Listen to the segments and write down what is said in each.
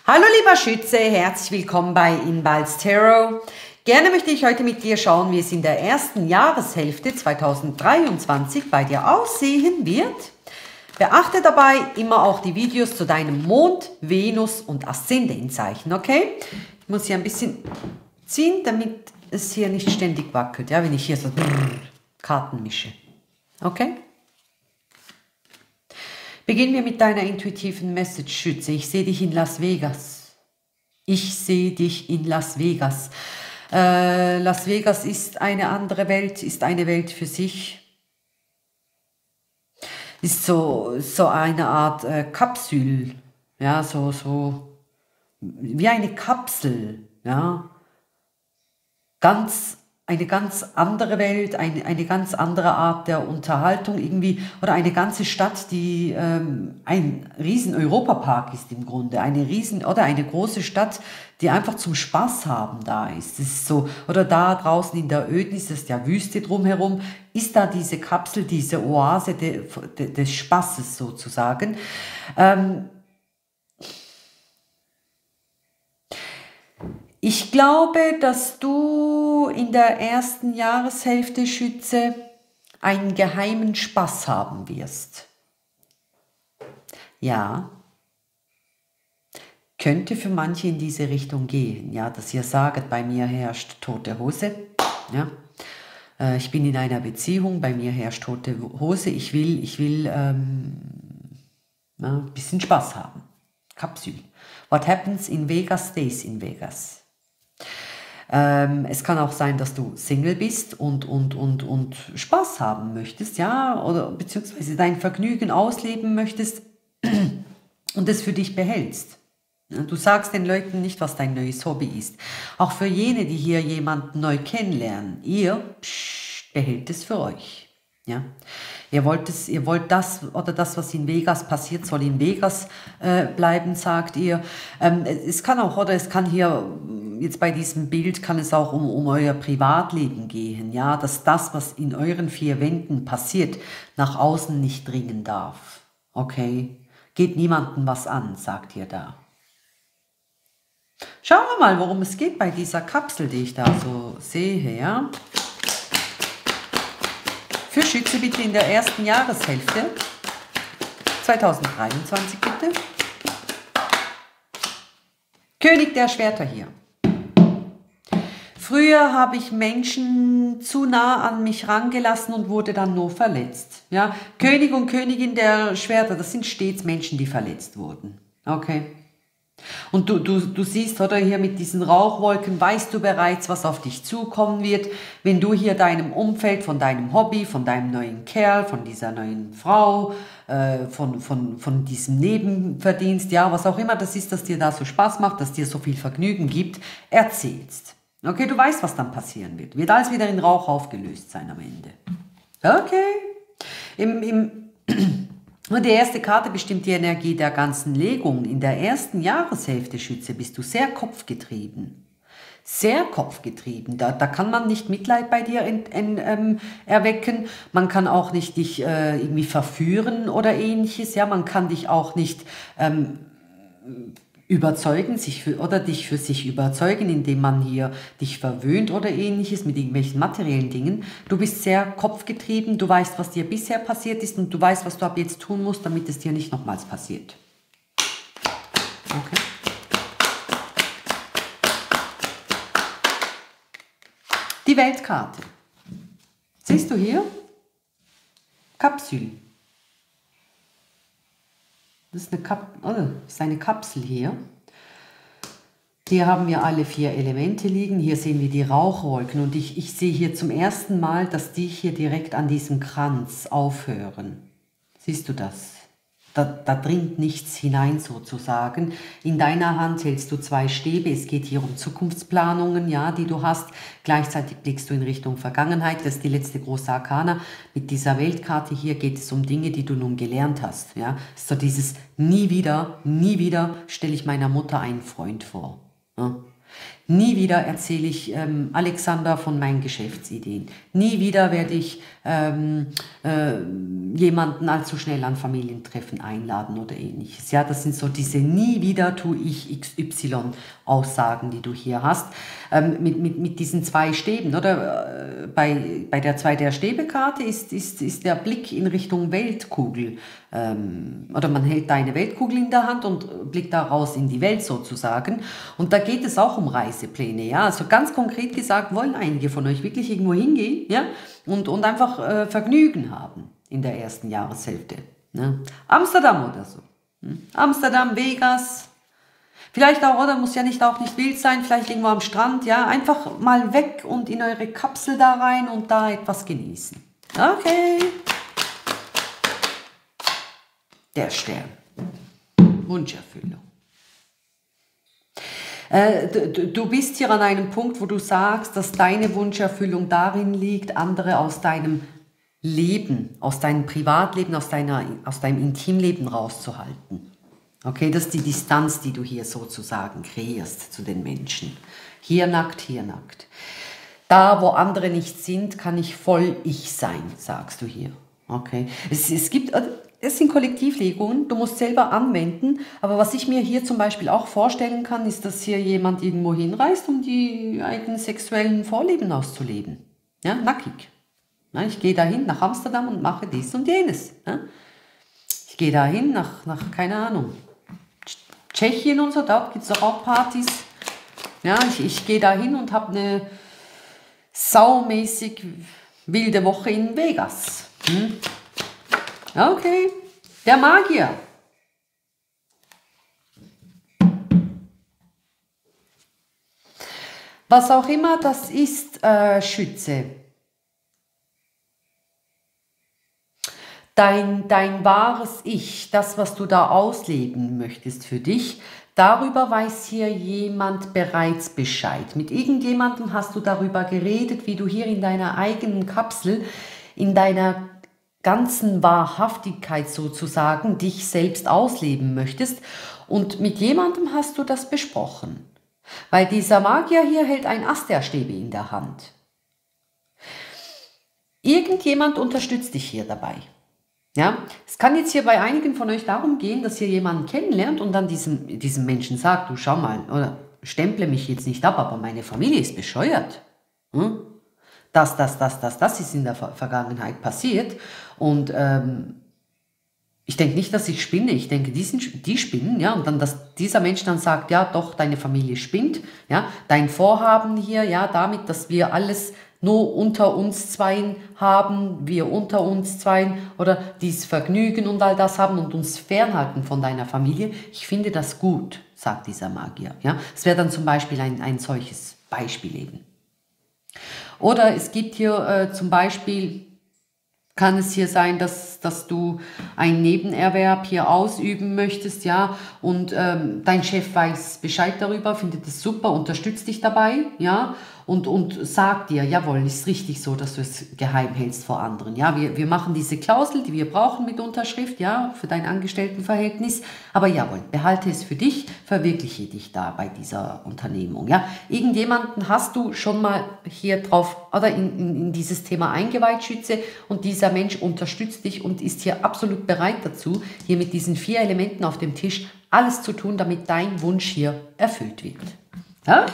Hallo lieber Schütze, herzlich willkommen bei Inballs Tarot. Gerne möchte ich heute mit dir schauen, wie es in der ersten Jahreshälfte 2023 bei dir aussehen wird. Beachte dabei immer auch die Videos zu deinem Mond, Venus und Aszendentzeichen, okay? Ich muss hier ein bisschen ziehen, damit es hier nicht ständig wackelt, ja, wenn ich hier so Karten mische. Okay? Beginnen wir mit deiner intuitiven Message, Schütze. Ich sehe dich in Las Vegas. Ich sehe dich in Las Vegas. Las Vegas ist eine andere Welt, ist eine Welt für sich. Ist so eine Art Kapsel. Ja, so wie eine Kapsel. Ja. Eine ganz andere Welt, eine ganz andere Art der Unterhaltung irgendwie, oder eine ganze Stadt, die ein riesen Europapark ist im Grunde, eine große Stadt, die einfach zum Spaß haben da ist. Das ist so, oder da draußen in der Ödnis, das ist ja Wüste drumherum, ist da diese Kapsel, diese Oase des Spaßes sozusagen. Ich glaube, dass du in der ersten Jahreshälfte, Schütze, einen geheimen Spaß haben wirst. Ja, könnte für manche in diese Richtung gehen, ja, dass ihr sagt, bei mir herrscht tote Hose, ja. Ich bin in einer Beziehung, bei mir herrscht tote Hose, ich will ein bisschen Spaß haben. Kapsel. What happens in Vegas stays in Vegas. Es kann auch sein, dass du Single bist und Spaß haben möchtest, ja, oder beziehungsweise dein Vergnügen ausleben möchtest und es für dich behältst. Du sagst den Leuten nicht, was dein neues Hobby ist. Auch für jene, die hier jemanden neu kennenlernen, ihr behält es für euch. Ja. Ihr wollt das, oder das, was in Vegas passiert, soll in Vegas bleiben, sagt ihr. Es kann auch, oder es kann hier, jetzt bei diesem Bild, kann es auch um euer Privatleben gehen, ja, dass das, was in euren vier Wänden passiert, nach außen nicht dringen darf. Okay? Geht niemandem was an, sagt ihr da. Schauen wir mal, worum es geht bei dieser Kapsel, die ich da so sehe, ja. Für Schütze bitte in der ersten Jahreshälfte 2023 bitte. König der Schwerter hier. Früher habe ich Menschen zu nah an mich rangelassen und wurde dann nur verletzt. Ja? König und Königin der Schwerter, das sind stets Menschen, die verletzt wurden. Okay. Und du siehst, oder hier mit diesen Rauchwolken, weißt du bereits, was auf dich zukommen wird, wenn du hier deinem Umfeld, von deinem Hobby, von deinem neuen Kerl, von dieser neuen Frau, von diesem Nebenverdienst, ja, was auch immer das ist, das dir da so Spaß macht, das dir so viel Vergnügen gibt, erzählst. Okay, du weißt, was dann passieren wird. Wird alles wieder in Rauch aufgelöst sein am Ende. Okay. Und die erste Karte bestimmt die Energie der ganzen Legung. In der ersten Jahreshälfte, Schütze, bist du sehr kopfgetrieben. Sehr kopfgetrieben. Da kann man nicht Mitleid bei dir erwecken. Man kann auch nicht dich irgendwie verführen oder ähnliches. Ja, man kann dich auch nicht überzeugen, dich für sich überzeugen, indem man hier dich verwöhnt oder ähnliches mit irgendwelchen materiellen Dingen. Du bist sehr kopfgetrieben, du weißt, was dir bisher passiert ist und du weißt, was du ab jetzt tun musst, damit es dir nicht nochmals passiert. Okay. Die Weltkarte. Siehst du hier? Kapsel. Das ist eine Kapsel hier. Hier haben wir alle vier Elemente liegen. Hier sehen wir die Rauchwolken. Und ich sehe hier zum ersten Mal, dass die hier direkt an diesem Kranz aufhören. Siehst du das? Da dringt nichts hinein sozusagen. In deiner Hand hältst du zwei Stäbe. Es geht hier um Zukunftsplanungen, ja, die du hast. Gleichzeitig blickst du in Richtung Vergangenheit. Das ist die letzte große Arkana. Mit dieser Weltkarte hier geht es um Dinge, die du nun gelernt hast. Ja. So dieses nie wieder stelle ich meiner Mutter einen Freund vor. Ja. Nie wieder erzähle ich Alexander von meinen Geschäftsideen. Nie wieder werde ich jemanden allzu schnell an Familientreffen einladen oder ähnliches. Ja, das sind so diese nie wieder tue ich XY Aussagen, die du hier hast. Mit diesen 2 Stäben, oder? Bei der 2 der Stäbe-Karte ist der Blick in Richtung Weltkugel. Oder man hält deine Weltkugel in der Hand und blickt daraus in die Welt sozusagen. Und da geht es auch um Reisepläne. Ja? Also ganz konkret gesagt, wollen einige von euch wirklich irgendwo hingehen, ja? und einfach Vergnügen haben in der ersten Jahreshälfte. Ne? Amsterdam oder so. Amsterdam, Vegas. Vielleicht auch, oder muss ja nicht wild sein, vielleicht irgendwo am Strand, ja, einfach mal weg und in eure Kapsel da rein und da etwas genießen. Okay. Der Stern. Wunscherfüllung. Du bist hier an einem Punkt, wo du sagst, dass deine Wunscherfüllung darin liegt, andere aus deinem Leben, aus deinem Privatleben, aus deinem Intimleben rauszuhalten. Okay, das ist die Distanz, die du hier sozusagen kreierst zu den Menschen. Hier nackt, hier nackt. Da, wo andere nicht sind, kann ich voll ich sein, sagst du hier. Okay, es sind Kollektivlegungen, du musst selber anwenden, aber was ich mir hier zum Beispiel auch vorstellen kann, ist, dass hier jemand irgendwo hinreist, um die eigenen sexuellen Vorlieben auszuleben. Ja, nackig. Ja, ich gehe dahin nach Amsterdam und mache dies und jenes. Ja. Ich gehe dahin nach, keine Ahnung, Tschechien und so, da gibt es doch auch Partys. Ja, ich gehe da hin und habe eine saumäßig wilde Woche in Vegas. Okay, der Magier. Was auch immer das ist, Schütze. Dein wahres Ich, das, was du da ausleben möchtest für dich, darüber weiß hier jemand bereits Bescheid. Mit irgendjemandem hast du darüber geredet, wie du hier in deiner eigenen Kapsel, in deiner ganzen Wahrhaftigkeit sozusagen, dich selbst ausleben möchtest. Und mit jemandem hast du das besprochen. Weil dieser Magier hier hält ein Asterstäbe in der Hand. Irgendjemand unterstützt dich hier dabei. Ja, es kann jetzt hier bei einigen von euch darum gehen, dass ihr jemanden kennenlernt und dann diesem Menschen sagt, du schau mal, oder stemple mich jetzt nicht ab, aber meine Familie ist bescheuert. Das ist in der Vergangenheit passiert und ich denke nicht, dass ich spinne, ich denke, die spinnen, ja, und dann, dass dieser Mensch dann sagt, ja, doch, deine Familie spinnt, ja, dein Vorhaben hier, ja, damit, dass wir alles nur unter uns Zweien haben, wir unter uns Zweien oder dieses Vergnügen und all das haben und uns fernhalten von deiner Familie. Ich finde das gut, sagt dieser Magier. Ja? Es wäre dann zum Beispiel ein solches Beispiel eben. Oder es gibt hier zum Beispiel, kann es hier sein, dass du einen Nebenerwerb hier ausüben möchtest, ja, und dein Chef weiß Bescheid darüber, findet es super, unterstützt dich dabei, ja, und sagt dir, jawohl, ist richtig so, dass du es geheim hältst vor anderen. Ja, wir machen diese Klausel, die wir brauchen mit Unterschrift, ja, für dein Angestelltenverhältnis, aber jawohl, behalte es für dich, verwirkliche dich da bei dieser Unternehmung. Ja. Irgendjemanden hast du schon mal hier drauf oder in dieses Thema eingeweiht, Schütze, und dieser Mensch unterstützt dich und ist hier absolut bereit dazu, hier mit diesen 4 Elementen auf dem Tisch alles zu tun, damit dein Wunsch hier erfüllt wird. Okay.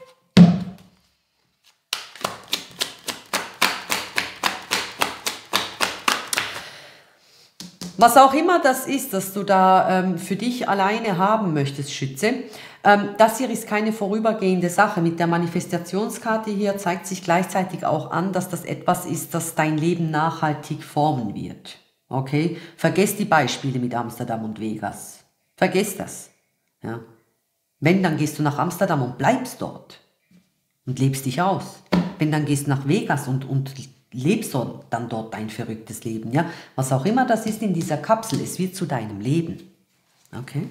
Was auch immer das ist, dass du da für dich alleine haben möchtest, Schütze, das hier ist keine vorübergehende Sache. Mit der Manifestationskarte hier zeigt sich gleichzeitig auch an, dass das etwas ist, das dein Leben nachhaltig formen wird. Okay? Vergesst die Beispiele mit Amsterdam und Vegas. Vergesst das. Ja? Wenn, dann gehst du nach Amsterdam und bleibst dort und lebst dich aus. Wenn, dann gehst du nach Vegas und lebst dann dort dein verrücktes Leben, ja? Was auch immer das ist in dieser Kapsel, es wird zu deinem Leben. Okay?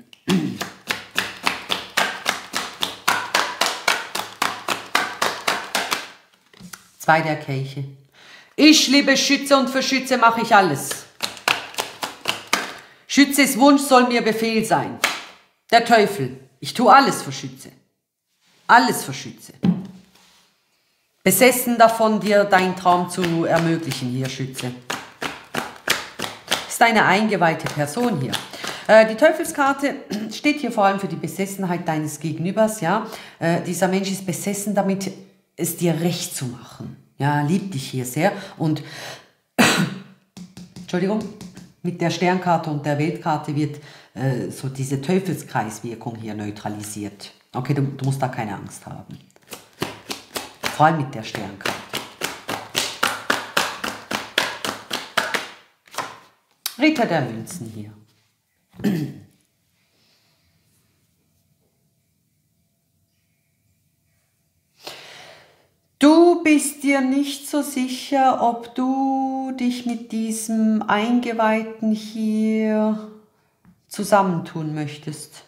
2 der Kelche. Ich liebe Schütze und für Schütze mache ich alles. Schützes Wunsch soll mir Befehl sein. Der Teufel, ich tue alles für Schütze. Alles für Schütze. Besessen davon, dir deinen Traum zu ermöglichen hier, Schütze. Ist eine eingeweihte Person hier. Die Teufelskarte steht hier vor allem für die Besessenheit deines Gegenübers. Ja? Dieser Mensch ist besessen damit, es dir recht zu machen. Ja, liebt dich hier sehr. Und Entschuldigung, mit der Sternkarte und der Weltkarte wird so diese Teufelskreiswirkung hier neutralisiert. Okay, du musst da keine Angst haben. Vor allem mit der Sternkarte. Ritter der Münzen hier. Du bist dir nicht so sicher, ob du dich mit diesem Eingeweihten hier zusammentun möchtest.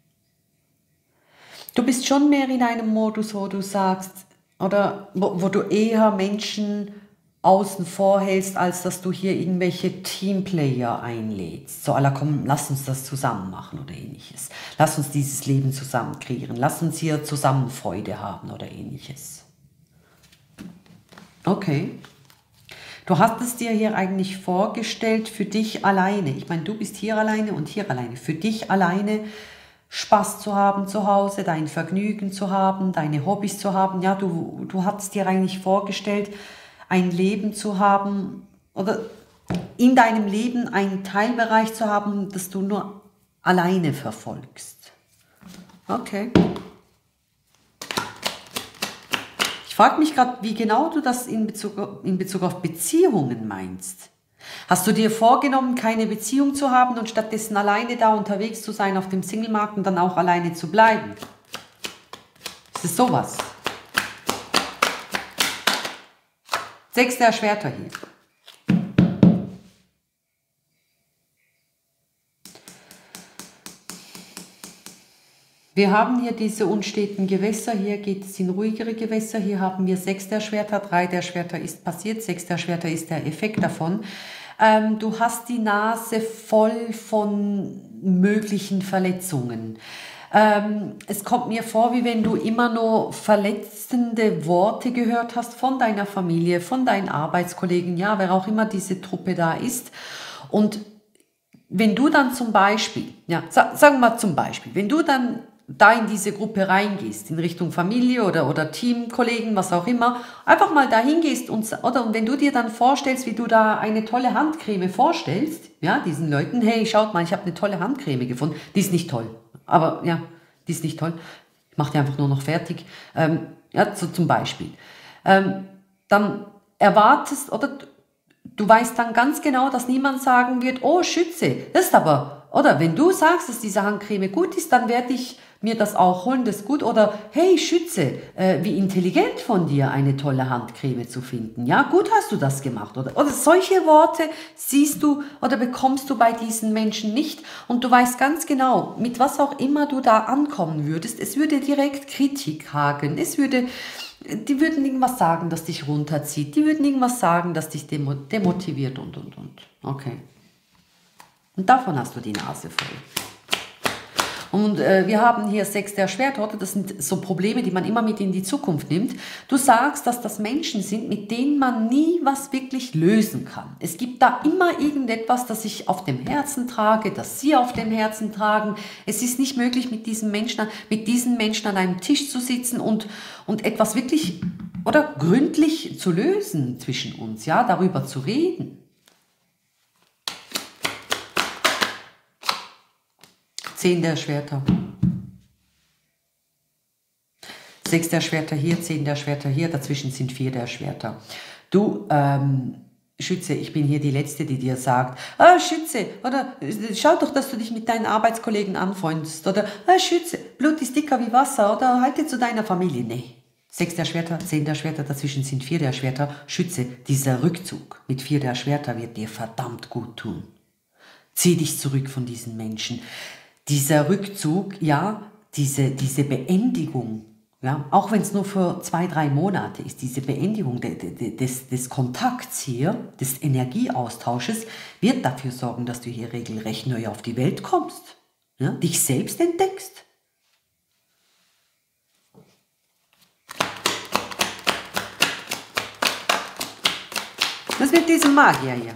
Du bist schon mehr in einem Modus, wo du sagst, oder wo du eher Menschen außen vor hältst, als dass du hier irgendwelche Teamplayer einlädst. So, Allah, komm, lass uns das zusammen machen oder ähnliches. Lass uns dieses Leben zusammen kreieren. Lass uns hier zusammen Freude haben oder ähnliches. Okay. Du hast es dir hier eigentlich vorgestellt für dich alleine. Ich meine, du bist hier alleine und hier alleine. Für dich alleine Spaß zu haben zu Hause, dein Vergnügen zu haben, deine Hobbys zu haben. Ja, du hast dir eigentlich vorgestellt, ein Leben zu haben oder in deinem Leben einen Teilbereich zu haben, das du nur alleine verfolgst. Okay. Ich frage mich gerade, wie genau du das in Bezug auf Beziehungen meinst. Hast du dir vorgenommen, keine Beziehung zu haben und stattdessen alleine da unterwegs zu sein auf dem Singlemarkt und dann auch alleine zu bleiben? Ist es sowas? Sechs der Schwerter hier. Wir haben hier diese unsteten Gewässer, hier geht es in ruhigere Gewässer, hier haben wir 6 der Schwerter, 3 der Schwerter ist passiert, 6 der Schwerter ist der Effekt davon. Du hast die Nase voll von möglichen Verletzungen. Es kommt mir vor, wie wenn du immer nur verletzende Worte gehört hast von deiner Familie, von deinen Arbeitskollegen, ja, wer auch immer diese Truppe da ist. Und wenn du dann zum Beispiel, ja, sagen wir mal zum Beispiel, wenn du dann da in diese Gruppe reingehst, in Richtung Familie oder Teamkollegen, was auch immer, einfach mal dahin gehst und wenn du dir dann vorstellst, wie du da eine tolle Handcreme vorstellst, ja, diesen Leuten, hey, schaut mal, ich habe eine tolle Handcreme gefunden, die ist nicht toll, aber ja, die ist nicht toll, ich mache die einfach nur noch fertig, ja, so zum Beispiel, dann erwartest, oder du weißt dann ganz genau, dass niemand sagen wird, oh Schütze, das ist aber, oder wenn du sagst, dass diese Handcreme gut ist, dann werde ich mir das auch holen, das ist gut. Oder hey Schütze, wie intelligent von dir, eine tolle Handcreme zu finden. Ja, gut hast du das gemacht. Oder solche Worte siehst du oder bekommst du bei diesen Menschen nicht. Und du weißt ganz genau, mit was auch immer du da ankommen würdest, es würde direkt Kritik hageln. Die würden irgendwas sagen, das dich runterzieht. Die würden irgendwas sagen, das dich demotiviert und. Okay. Und davon hast du die Nase voll. Und wir haben hier 6 der Schwerter, das sind so Probleme, die man immer mit in die Zukunft nimmt. Du sagst, dass das Menschen sind, mit denen man nie was wirklich lösen kann. Es gibt da immer irgendetwas, das ich auf dem Herzen trage, das sie auf dem Herzen tragen. Es ist nicht möglich, mit diesen Menschen an einem Tisch zu sitzen und etwas wirklich oder gründlich zu lösen zwischen uns, ja, darüber zu reden. 10 der Schwerter. 6 der Schwerter hier, 10 der Schwerter hier, dazwischen sind 4 der Schwerter. Du, Schütze, ich bin hier die Letzte, die dir sagt, Schütze, oder schau doch, dass du dich mit deinen Arbeitskollegen anfreundest, oder Schütze, Blut ist dicker wie Wasser, oder halte zu deiner Familie. Nee. 6 der Schwerter, 10 der Schwerter, dazwischen sind 4 der Schwerter. Schütze, dieser Rückzug mit 4 der Schwerter wird dir verdammt gut tun. Zieh dich zurück von diesen Menschen. Dieser Rückzug, ja, diese Beendigung, ja, auch wenn es nur für 2-3 Monate ist, diese Beendigung des Kontakts hier, des Energieaustausches, wird dafür sorgen, dass du hier regelrecht neu auf die Welt kommst, ja, dich selbst entdeckst. Was mit diesem Magier hier?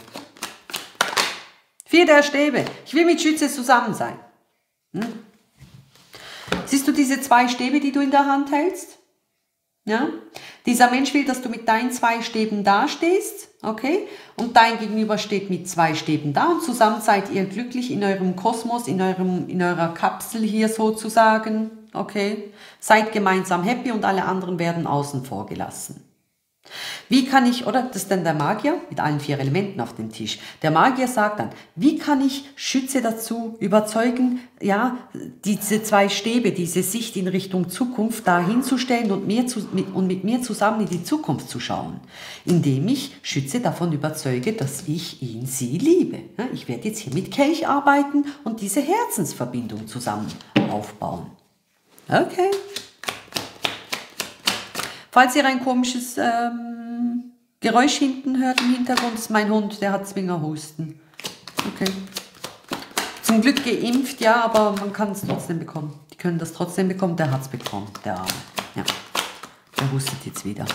4 der Stäbe. Ich will mit Schütze zusammen sein. Siehst du diese 2 Stäbe, die du in der Hand hältst? Ja? Dieser Mensch will, dass du mit deinen 2 Stäben dastehst, okay? Und dein Gegenüber steht mit 2 Stäben da und zusammen seid ihr glücklich in eurem Kosmos, in eurer Kapsel hier sozusagen, okay? Seid gemeinsam happy und alle anderen werden außen vor gelassen. Wie kann ich, oder das ist dann der Magier mit allen 4 Elementen auf dem Tisch. Der Magier sagt dann, wie kann ich Schütze dazu überzeugen, ja, diese 2 Stäbe, diese Sicht in Richtung Zukunft da hinzustellen und mit mir zusammen in die Zukunft zu schauen, indem ich Schütze davon überzeuge, dass ich sie liebe. Ja, ich werde jetzt hier mit Kelch arbeiten und diese Herzensverbindung zusammen aufbauen. Okay. Falls ihr ein komisches Geräusch hinten hört im Hintergrund, ist mein Hund, der hat Zwingerhusten. Okay. Zum Glück geimpft, ja, aber man kann es trotzdem bekommen. Die können das trotzdem bekommen, der hat es bekommen, der Arme. Ja. Der hustet jetzt wieder.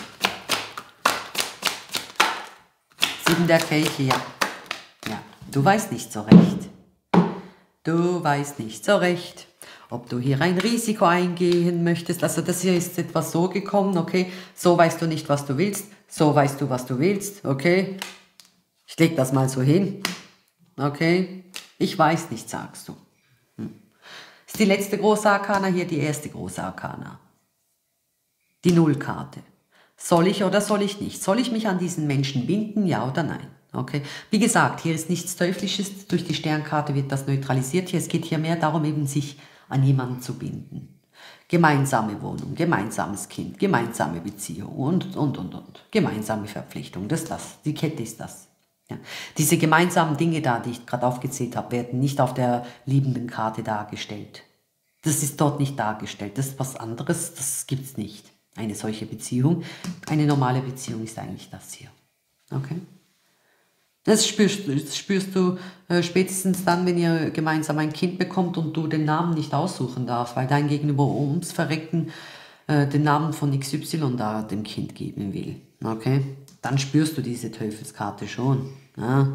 7 der Kelche, ja. Ja, du weißt nicht so recht. Du weißt nicht so recht, ob du hier ein Risiko eingehen möchtest. Also das hier ist etwas so gekommen, okay, so weißt du nicht, was du willst, so weißt du, was du willst, okay. Ich leg das mal so hin, okay. Ich weiß nicht, sagst du. Ist die letzte große Arkana hier die erste große Arkana. Die Nullkarte. Soll ich oder soll ich nicht? Soll ich mich an diesen Menschen binden, ja oder nein? Okay. Wie gesagt, hier ist nichts Teuflisches, durch die Sternkarte wird das neutralisiert. Hier, es geht hier mehr darum, eben sich an jemanden zu binden. Gemeinsame Wohnung, gemeinsames Kind, gemeinsame Beziehung und. Gemeinsame Verpflichtung, das ist das. Die Kette ist das. Ja. Diese gemeinsamen Dinge da, die ich gerade aufgezählt habe, werden nicht auf der liebenden Karte dargestellt. Das ist dort nicht dargestellt. Das ist was anderes, das gibt es nicht. Eine solche Beziehung. Eine normale Beziehung ist eigentlich das hier. Okay? Das spürst du spätestens dann, wenn ihr gemeinsam ein Kind bekommt und du den Namen nicht aussuchen darfst, weil dein Gegenüber ums Verrecken den Namen von XY da dem Kind geben will. Okay? Dann spürst du diese Teufelskarte schon. Ja?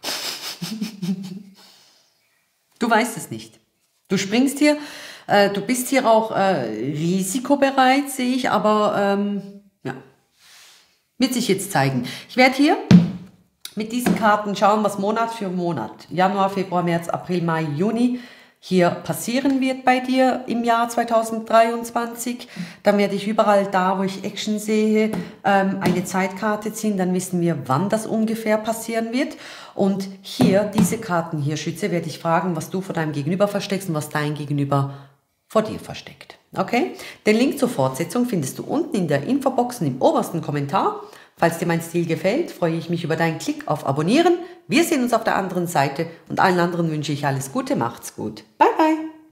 Du weißt es nicht. Du springst hier, du bist hier auch risikobereit, sehe ich, aber ja, wird sich jetzt zeigen. Ich werde hier mit diesen Karten schauen, was Monat für Monat, Januar, Februar, März, April, Mai, Juni, hier passieren wird bei dir im Jahr 2023. Dann werde ich überall da, wo ich Action sehe, eine Zeitkarte ziehen. Dann wissen wir, wann das ungefähr passieren wird. Und hier, diese Karten hier, Schütze, werde ich fragen, was du vor deinem Gegenüber versteckst und was dein Gegenüber vor dir versteckt. Okay? Den Link zur Fortsetzung findest du unten in der Infobox und im obersten Kommentar. Falls dir mein Stil gefällt, freue ich mich über deinen Klick auf Abonnieren. Wir sehen uns auf der anderen Seite und allen anderen wünsche ich alles Gute, macht's gut. Bye!